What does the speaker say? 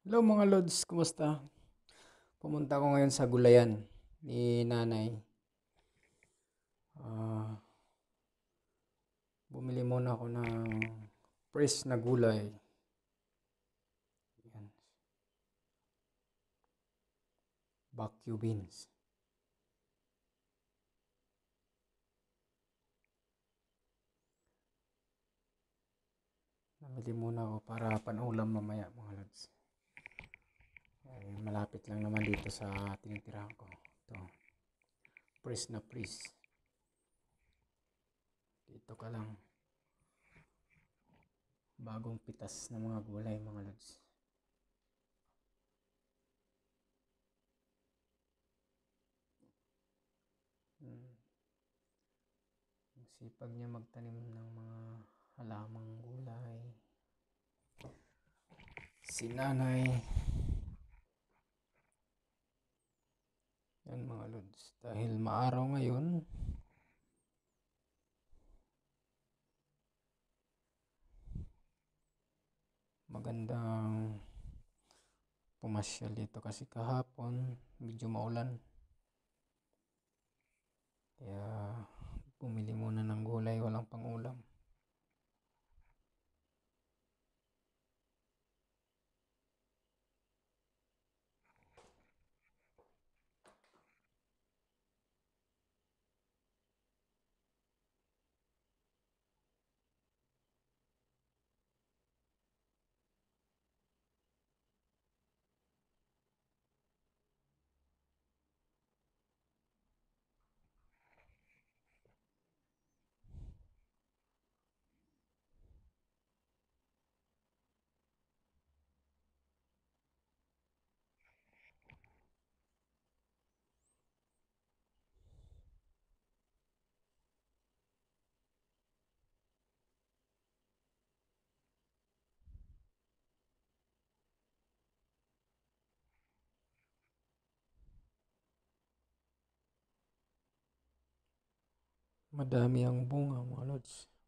Hello mga Lods, kumusta? Pumunta ako ngayon sa gulayan ni nanay. Ah, Bumili muna ako ng fresh na gulay. Yan, Baku beans. Namili muna ako para panulam mamaya mga Lods. Malapit lang naman dito sa tinitirahan ko. Ito, fresh na fresh. Dito ka lang. Bagong pitas na mga gulay mga Lods. Hmm. Ang sipag niya magtanim ng mga halamang gulay. Si nanay. Yan mga Lods. Dahil maaraw ngayon, magandang pumasyal dito kasi kahapon medyo maulan. Kaya bumili muna ng gulay, walang pangulam. Madami ang bunga mga Lods.